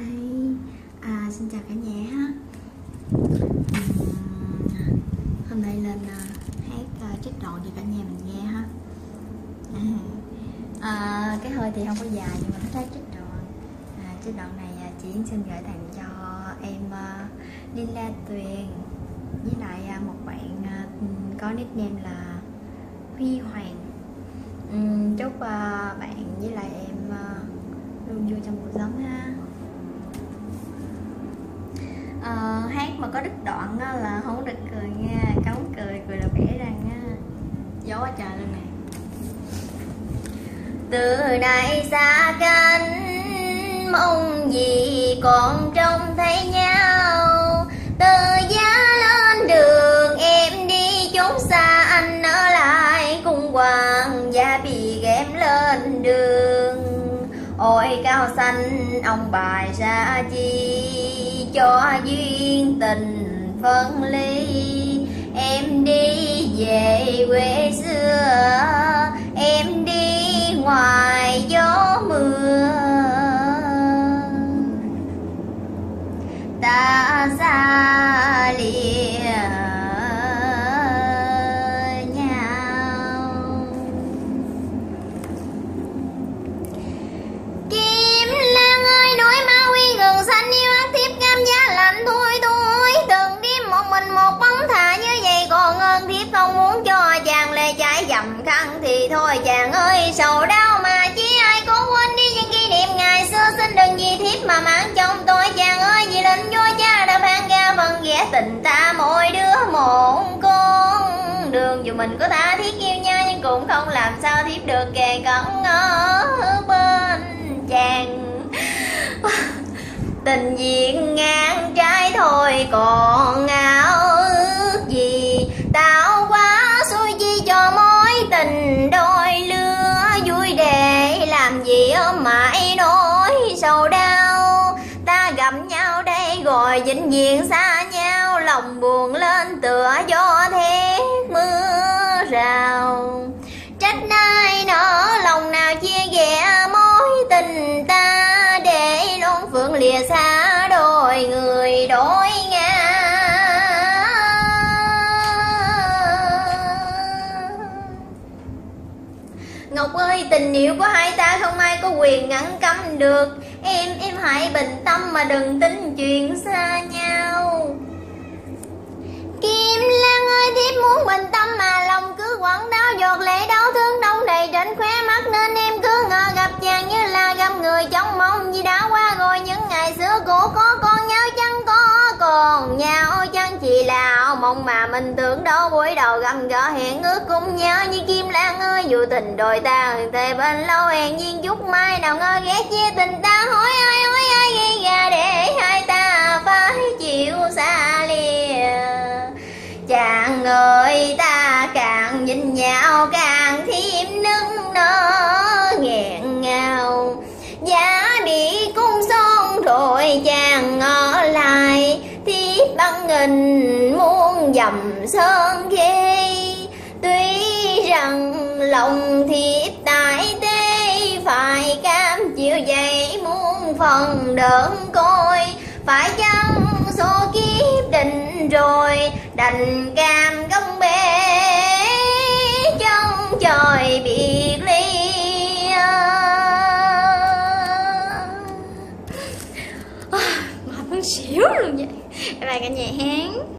Xin chào cả nhà ha. Hôm nay lên hát trích đoạn cho cả nhà mình nghe ha. Cái hơi thì không có dài nhưng mà thích hát trích đoạn. Trích đoạn này chị xin gửi tặng cho em Lila Tuyền với lại một bạn có nickname là Huy Hoàng. Chúc bạn với lại em luôn vui trong cuộc sống ha. Hát mà có đứt đoạn đó là không được cười nha, cống cười là bể răng nha, gió quá trời luôn nè. Từ đây xa cánh mong gì còn trông thấy nhau, từ giá lên đường em đi chốn xa, anh ở lại cùng hoàng gia bị ghém lên đường. Ôi cao xanh ông bài ra chi cho duyên tình phân ly, em đi về quê xưa, em đi ngoài gió mưa, ta xa lìa nhau. Kim Lan ơi núi Ma Huy gần xanh yêu ác thiếp cam giá lạnh thôi thôi, từng đêm một mình một bóng thà như vậy còn hơn thiếp không muốn cho chàng lệ chảy dầm khăn thì thôi chàng ơi sầu đau mà chỉ ai có quên đi những kỷ niệm ngày xưa, xin đừng vì thiếp mà mang trong tôi chàng ơi, vì linh vua cha đã ban ra phần vẽ tình ta mỗi đứa một con đường, dù mình có tha thiết yêu nhau nhưng cũng không làm sao thiếp được kề cận ở bên chàng. Tình duyên ngang trái thôi còn áo ước gì, tạo quá xui chi cho mối tình đôi lứa, vui để làm gì ôm mãi nỗi sầu đau. Ta gặp nhau đây rồi vĩnh viễn xa nhau, lòng buồn lên tựa gió thét mưa rào. Trách ai nỡ lòng nào chia rẽ mối tình ta, để lon phượng lìa xa đôi người đôi ngã. Ngọc ơi tình yêu của hai ta không ai có quyền ngăn cấm được, em hãy bình tâm mà đừng tin chuyện xa nhau. Kim Lan ơi thiếp muốn bình tâm mà lòng cứ quặn đau, giọt lệ đau thương đông đầy trên khóe mắt, nên em cứ ngờ gặp chàng như là gặp người trong mong, vì đã qua rồi những ngày xưa cũ có còn nhau chăng, có còn nhau chăng, chỉ là ảo mộng mà mình tưởng đâu buổi đầu gặp gỡ hẹn ước cùng nhau. Như Kim Lan ơi dù tình đôi ta thề bên lâu hẹn duyên chút mai, nào ngờ ghét chia tình ta, hỏi ai gây ra để hai ta phải chịu xa lìa. Chàng ơi ta càng nhìn nhau càng thêm nức nở nghẹn ngào, giá bị cung son rồi chàng ở lại, thiếp băng nghìn muôn dầm sơn ghê. Tuy rằng lòng thiếp tại tê phải cam chịu dậy muôn phần đớn côi, phải chăng số kiếp định rồi đành cam gông bể trong trời biệt ly. Mệt muốn xỉu luôn vậy. Các bạn cả nhà hát.